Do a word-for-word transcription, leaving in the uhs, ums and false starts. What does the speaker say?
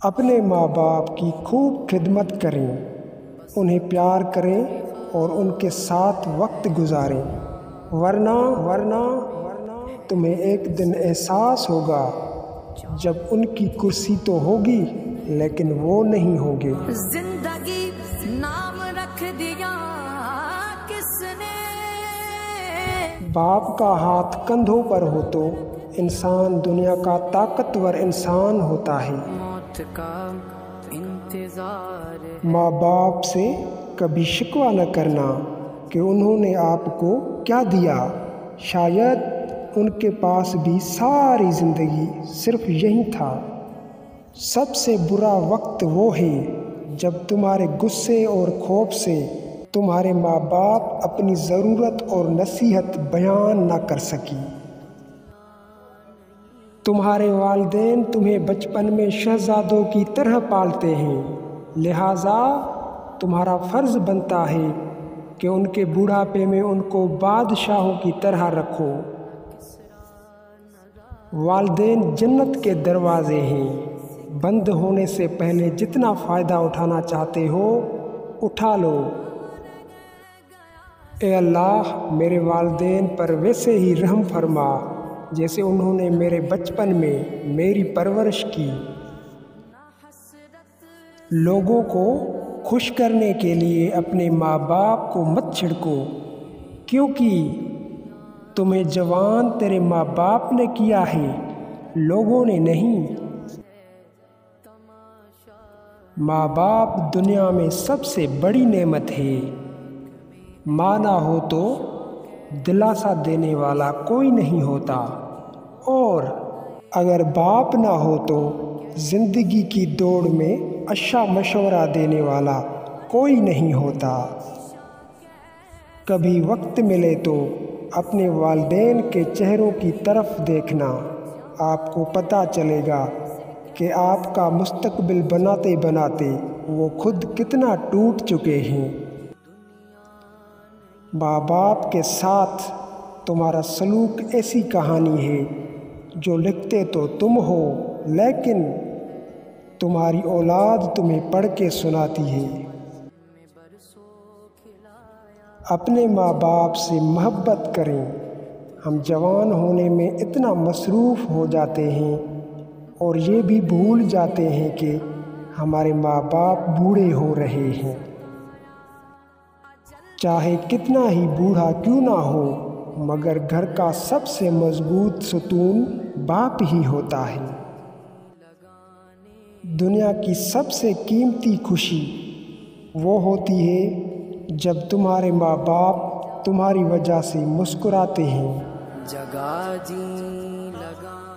اپنے ماں باپ کی خوب خدمت کریں، انہیں پیار کریں اور ان کے ساتھ وقت گزاریں، ورنہ ورنہ تمہیں ایک دن احساس ہوگا جب ان کی کرسی تو ہوگی لیکن وہ نہیں ہوں گے۔ زندگی نام رکھ دیا کس نے؟ باپ کا ہاتھ کندھوں پر ہو تو انسان دنیا کا طاقتور انسان ہوتا ہے۔ موت کا انتظار ہے۔ ماں باپ سے کبھی شکوہ نہ کرنا کہ انہوں نے آپ کو کیا دیا، شاید ان کے پاس بھی ساری زندگی صرف یہی تھا۔ سب سے برا وقت وہ ہے جب تمہارے غصے اور خوف سے تمہارے ماں باپ اپنی ضرورت اور نصیحت بیان نہ کر سکی۔ تمہارے والدین تمہیں بچپن میں شہزادوں کی طرح پالتے ہیں، لہٰذا تمہارا فرض بنتا ہے کہ ان کے بوڑھاپے میں ان کو بادشاہوں کی طرح رکھو۔ والدین جنت کے دروازے ہیں، بند ہونے سے پہلے جتنا فائدہ اٹھانا چاہتے ہو اٹھا لو۔ اے اللہ، میرے والدین پر ویسے ہی رحم فرما جیسے انہوں نے میرے بچپن میں میری پرورش کی۔ لوگوں کو خوش کرنے کے لیے اپنے ماں باپ کو مت چھڑکو، کیونکہ تمہیں جوان تیرے ماں باپ نے کیا ہے، لوگوں نے نہیں۔ ماں باپ دنیا میں سب سے بڑی نعمت ہے، ماں نہ ہو تو دلاسا دینے والا کوئی نہیں ہوتا، اور اگر باپ نہ ہو تو زندگی کی دوڑ میں اچھا مشورہ دینے والا کوئی نہیں ہوتا۔ کبھی وقت ملے تو اپنے والدین کے چہروں کی طرف دیکھنا، آپ کو پتہ چلے گا کہ آپ کا مستقبل بناتے بناتے وہ خود کتنا ٹوٹ چکے ہیں۔ ماں باپ کے ساتھ تمہارا سلوک ایسی کہانی ہے جو لکھتے تو تم ہو لیکن تمہاری اولاد تمہیں پڑھ کے سناتی ہے۔ اپنے ماں باپ سے محبت کریں۔ ہم جوان ہونے میں اتنا مصروف ہو جاتے ہیں اور یہ بھی بھول جاتے ہیں کہ ہمارے ماں باپ بوڑھے ہو رہے ہیں۔ چاہے کتنا ہی بوڑھا کیوں نہ ہو، مگر گھر کا سب سے مضبوط ستون باپ ہی ہوتا ہے۔ دنیا کی سب سے قیمتی خوشی وہ ہوتی ہے جب تمہارے ماں باپ تمہاری وجہ سے مسکراتے ہیں۔ جگہ جی لگا